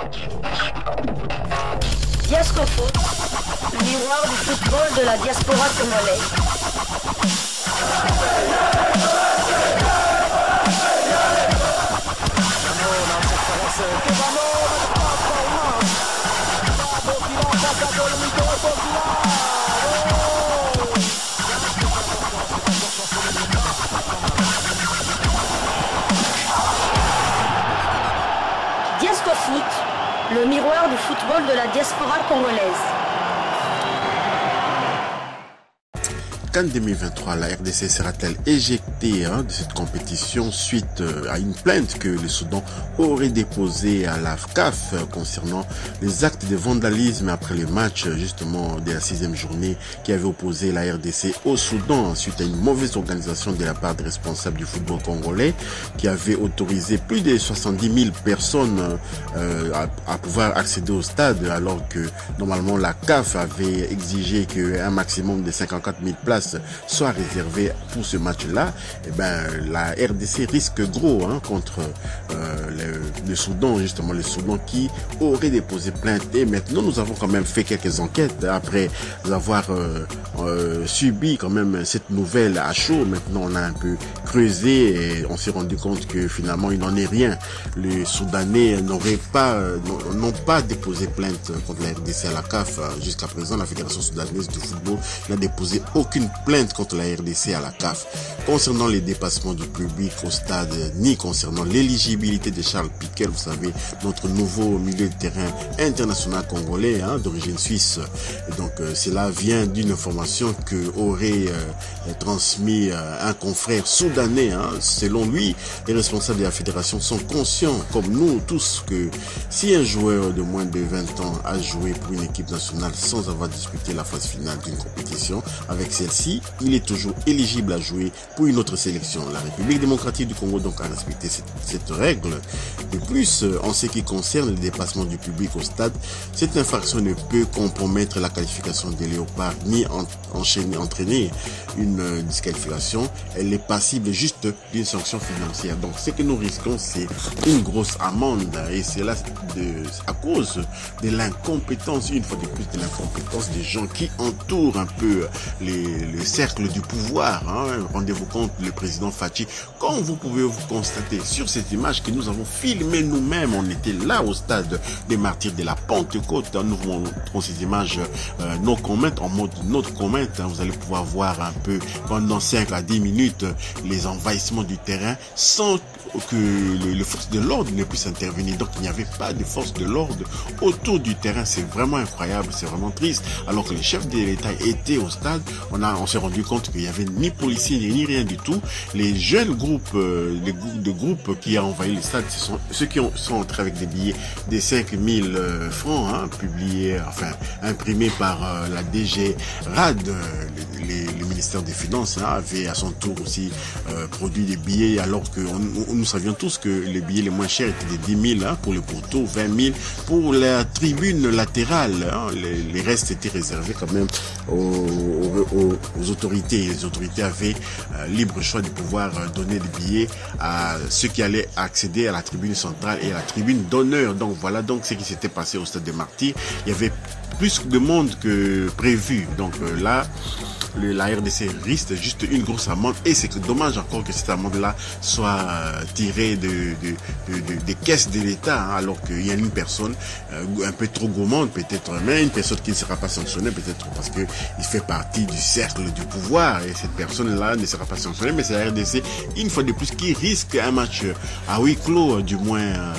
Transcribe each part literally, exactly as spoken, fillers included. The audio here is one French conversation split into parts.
Diasco Foot, le miroir du football de la diaspora congolaise. Diasco Foot, le miroir du football de la diaspora congolaise. CAN deux mille vingt-trois, la R D C sera-t-elle éjectée hein, de cette compétition suite euh, à une plainte que le Soudan aurait déposée à la C A F euh, concernant les actes de vandalisme après le match justement de la sixième journée qui avait opposé la R D C au Soudan suite à une mauvaise organisation de la part des responsables du football congolais qui avait autorisé plus de soixante-dix mille personnes euh, à, à pouvoir accéder au stade alors que normalement la C A F avait exigé qu'un maximum de cinquante-quatre mille places soit réservé pour ce match-là. Et ben la R D C risque gros hein, contre euh, le, le Soudan, justement le Soudan qui aurait déposé plainte. Et maintenant nous avons quand même fait quelques enquêtes après avoir euh, euh, subi quand même cette nouvelle à chaud. Maintenant on a un peu creusé et on s'est rendu compte que finalement il n'en est rien. Les Soudanais n'auraient pas euh, n'ont pas déposé plainte contre la R D C à la C A F. Jusqu'à présent la Fédération soudanaise de football n'a déposé aucune plainte contre la R D C à la C A F concernant les dépassements du public au stade ni concernant l'éligibilité de Charles Piquet, vous savez, notre nouveau milieu de terrain international congolais hein, d'origine suisse. Et donc euh, cela vient d'une information que aurait euh, transmis euh, un confrère soudanais. Hein. Selon lui, les responsables de la fédération sont conscients, comme nous tous, que si un joueur de moins de vingt ans a joué pour une équipe nationale sans avoir disputé la phase finale d'une compétition avec celle-ci, il est toujours éligible à jouer pour une autre sélection. La République démocratique du Congo donc a respecté cette, cette règle. De plus, en ce qui concerne le dépassement du public au stade, cette infraction ne peut compromettre la qualification des Léopards ni en, enchaîner, entraîner une euh, disqualification. Elle est passible juste d'une sanction financière. Donc ce que nous risquons, c'est une grosse amende et c'est là de, à cause de l'incompétence, une fois de plus de l'incompétence des gens qui entourent un peu les le cercle du pouvoir. Hein. Rendez-vous compte, le président Fachi, comme vous pouvez vous constater sur cette image que nous avons filmée nous-mêmes, on était là au stade des martyrs de la Pentecôte. Nous montrons ces images, euh, nos comments, en mode notre comment. Hein. Vous allez pouvoir voir un peu pendant cinq à dix minutes les envahissements du terrain sans que le, le force de l'ordre ne puisse intervenir. Donc il n'y avait pas de force de l'ordre autour du terrain. C'est vraiment incroyable, c'est vraiment triste. Alors que les chefs de l'État étaient au stade, on a on s'est rendu compte qu'il n'y avait ni policiers ni rien du tout. Les jeunes groupes, euh, les groupes de groupes qui ont envahi le stade, ce sont ceux qui ont, sont entrés avec des billets de cinq mille euh, francs, hein, publiés, enfin imprimés par euh, la D G R A D. Euh, les, les, le ministère des Finances hein, avait à son tour aussi euh, produit des billets, alors que on, on, nous savions tous que les billets les moins chers étaient de dix mille hein, pour le poteau, vingt mille pour la tribune latérale. Hein, les, les restes étaient réservés quand même aux, aux, aux autorités. Les autorités avaient euh, libre choix de pouvoir euh, donner des billets à ceux qui allaient accéder à la tribune centrale et à la tribune d'honneur. Donc voilà donc ce qui s'était passé au stade des Martyrs. Il y avait plus de monde que prévu. Donc euh, là, le, la R D C risque juste une grosse amende et c'est dommage encore que cette amende-là soit euh, tirée de, de, de, de, des caisses de l'État, hein, alors qu'il y a une personne euh, un peu trop gourmande peut-être, mais une personne qui ne sera pas sanctionnée peut-être parce que il fait partie du cercle du pouvoir et cette personne-là ne sera pas sanctionnée, mais c'est la R D C une fois de plus qui risque un match à huis clos, du moins euh,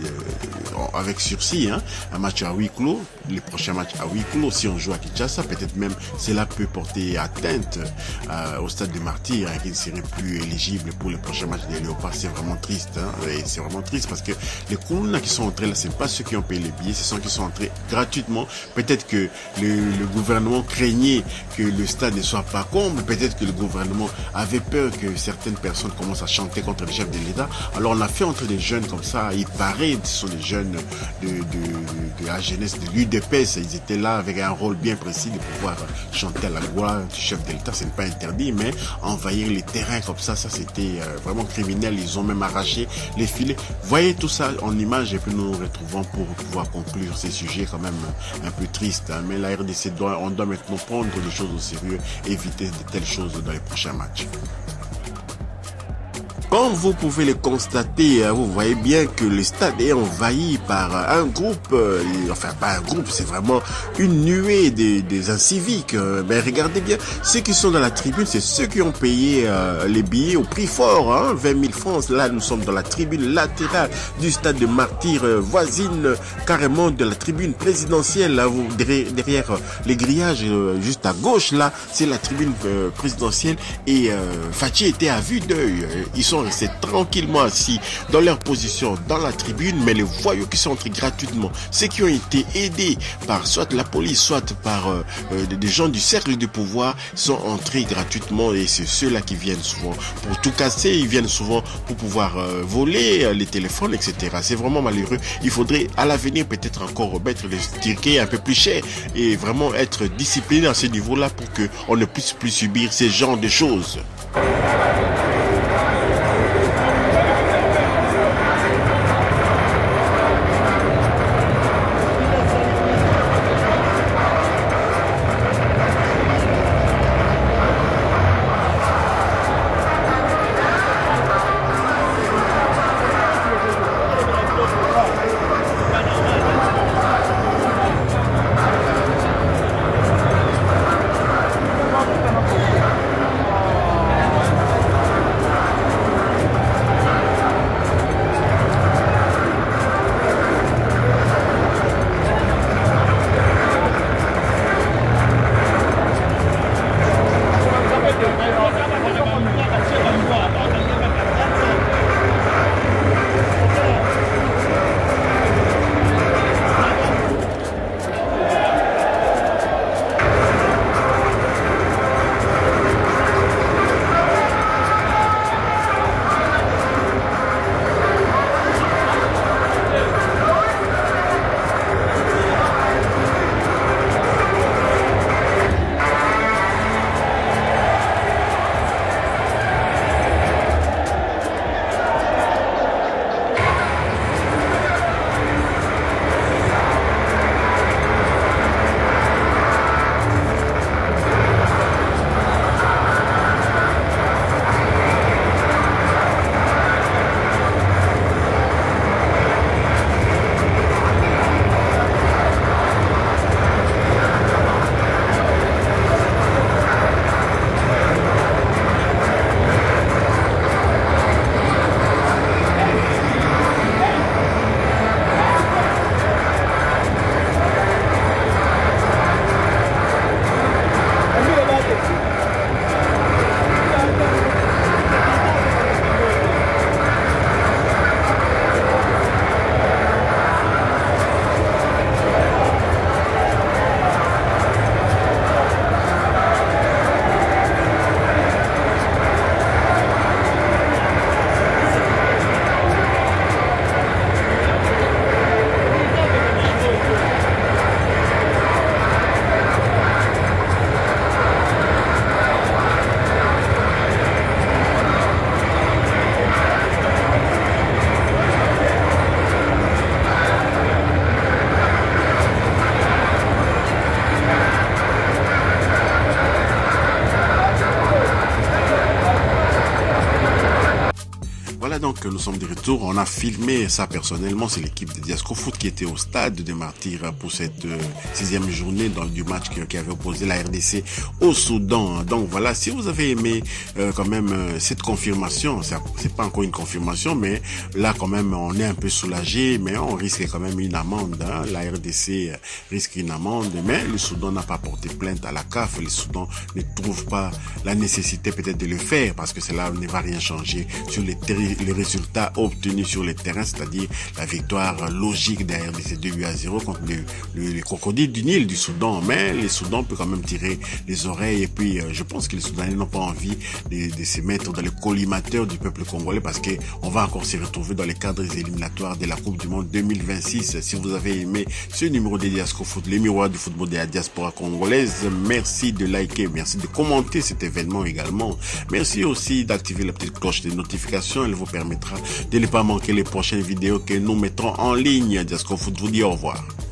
avec sursis, hein, un match à huis clos, les prochains matchs à huis clos, si on joue à Kinshasa, peut-être même cela peut porter atteinte euh, au stade de Martyrs, hein, qui ne serait plus éligible pour les prochains matchs des Léopards. C'est vraiment triste, hein, et c'est vraiment triste parce que les Koulouna qui sont entrés là, c'est pas ceux qui ont payé les billets, ce sont ceux qui sont entrés gratuitement. Peut-être que le, le gouvernement craignait que le stade ne soit pas comble, peut-être que le gouvernement avait peur que certaines personnes commencent à chanter contre les chefs de l'État. Alors on a fait entrer des jeunes comme ça, il paraît, ce sont des jeunes de, de, de, de la jeunesse de l'U D P S. Ils étaient là avec un rôle bien précis de pouvoir chanter à la gloire du chef de l'État. Ce n'est pas interdit, mais envahir les terrains comme ça, ça c'était vraiment criminel. Ils ont même arraché les filets. Voyez tout ça en image et puis nous nous retrouvons pour pouvoir conclure ces sujets quand même un peu tristes. Hein. Mais la R D C doit, on doit maintenant prendre les choses au sérieux et éviter de telles choses dans les prochains matchs. Comme vous pouvez le constater, vous voyez bien que le stade est envahi par un groupe, enfin pas un groupe, c'est vraiment une nuée des, des inciviques. Mais regardez bien, ceux qui sont dans la tribune, c'est ceux qui ont payé euh, les billets au prix fort, hein, vingt mille francs. Là, nous sommes dans la tribune latérale du stade de Martyrs, euh, voisine carrément de la tribune présidentielle. Là, vous, derrière, derrière les grillages, euh, juste à gauche, là, c'est la tribune euh, présidentielle. Et euh, Fatih était à vue d'œil. Ils sont restés tranquillement assis dans leur position dans la tribune, mais les voyous qui sont entrés gratuitement, ceux qui ont été aidés par soit la police, soit par euh, euh, des gens du cercle de pouvoir, sont entrés gratuitement, et c'est ceux-là qui viennent souvent pour tout casser. Ils viennent souvent pour pouvoir euh, voler euh, les téléphones, et cetera. C'est vraiment malheureux. Il faudrait à l'avenir peut-être encore mettre les tickets un peu plus chers et vraiment être discipliné à ce niveau-là pour que on ne puisse plus subir ces genres de choses. Donc nous sommes de retour, on a filmé ça personnellement, c'est l'équipe de Diasco Foot qui était au stade de Martyrs pour cette euh, sixième journée dans, du match qui, qui avait opposé la R D C au Soudan. Donc voilà, si vous avez aimé euh, quand même euh, cette confirmation, c'est pas encore une confirmation, mais là quand même on est un peu soulagé, mais on risque quand même une amende, hein. La R D C risque une amende, mais le Soudan n'a pas porté plainte à la C A F, le Soudan ne trouve pas la nécessité peut-être de le faire, parce que cela ne va rien changer sur les, les résultats résultat obtenu sur le terrain, c'est-à-dire la victoire logique de la R D C deux buts à zéro contre le, le, les crocodiles du Nil du Soudan. Mais les Soudans peuvent quand même tirer les oreilles et puis euh, je pense que les Soudanais n'ont pas envie de, de se mettre dans le collimateur du peuple congolais parce que on va encore se retrouver dans les cadres éliminatoires de la Coupe du Monde deux mille vingt-six. Si vous avez aimé ce numéro de Diasco Foot, les miroirs du football de la diaspora congolaise, merci de liker, merci de commenter cet événement également. Merci aussi d'activer la petite cloche de notification, elle vous permettra de ne pas manquer les prochaines vidéos que nous mettrons en ligne. Diasco Foot vous dit au revoir.